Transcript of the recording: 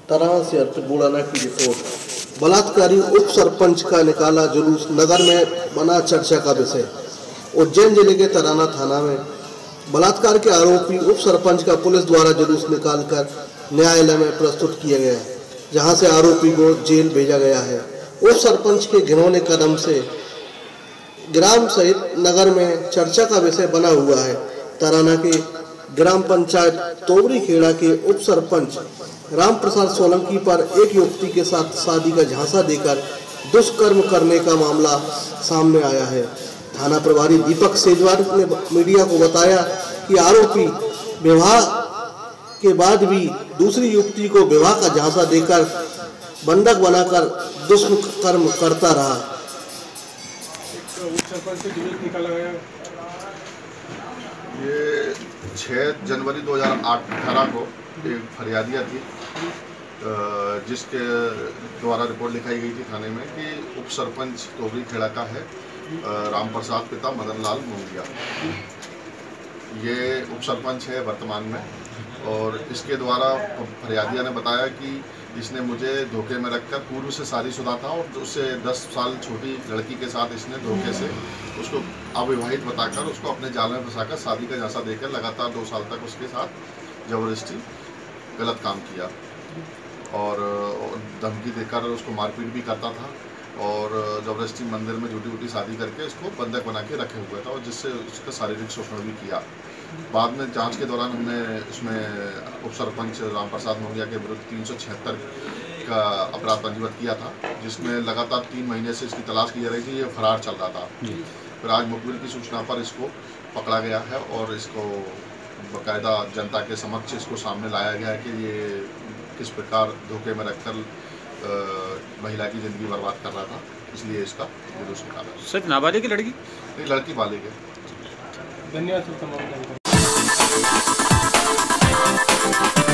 तरह से अर्पित बुढ़ाना की रिपोर्ट। बलात्कारी उप सरपंच का निकाला जुलूस, नगर में बना चर्चा का विषय। उज्जैन जिले के तराना थाना में बलात्कार के आरोपी उप सरपंच का पुलिस द्वारा जुलूस निकालकर न्यायालय में प्रस्तुत किया गया, जहां से आरोपी को जेल भेजा गया है। उप सरपंच के घिनौने कदम से ग्राम सहित नगर में चर्चा का विषय बना हुआ है। तराना के ग्राम पंचायत तोबरी खेड़ा के उप सरपंच राम प्रसाद सोलंकी पर एक युवती के साथ शादी का झांसा देकर दुष्कर्म करने का मामला सामने आया है। थाना प्रभारी दीपक सेजवार ने मीडिया को बताया कि आरोपी विवाह के बाद भी दूसरी युवती को विवाह का झांसा देकर बंधक बनाकर दुष्कर्म करता रहा। ये 6 जनवरी 2018 को एक फरियादिया थी, जिसके द्वारा रिपोर्ट लिखाई गई थी थाने में कि उप सरपंच तोबरी खेड़ा का है राम प्रसाद पिता मदन लाल मुंगिया। ये उप सरपंच है वर्तमान में, और इसके द्वारा फरियादिया ने बताया कि इसने मुझे धोखे में रखकर, पूर्व से शादीशुदा था और उससे 10 साल छोटी लड़की के साथ इसने धोखे से उसको अविवाहित बताकर उसको अपने जाल में फंसाकर शादी का झांसा देकर लगातार 2 साल तक उसके साथ जबरदस्ती गलत काम किया और धमकी देकर उसको मारपीट भी करता था और जबरदस्ती मंदिर में झूठी शादी करके इसको बंधक बना के रखे हुआ था और जिससे उसका शारीरिक शोषण भी किया। बाद में जांच के दौरान हमने इसमें उप सरपंच राम प्रसाद मोंगिया के विरुद्ध 376 का अपराध पंजीबद्ध किया था, जिसमें लगातार 3 महीने से इसकी तलाश की जा रही थी। ये फरार चल रहा था। फिर आज मुखबिर की सूचना पर इसको पकड़ा गया है और इसको बाकायदा जनता के समक्ष इसको सामने लाया गया है कि ये किस प्रकार धोखे में रखकर महिला की ज़िंदगी बर्बाद कर रहा था, इसलिए इसका जुलूस निकाला। सर नाबालिग की लड़की? नहीं, लड़की बालिग है। धन्यवाद सर।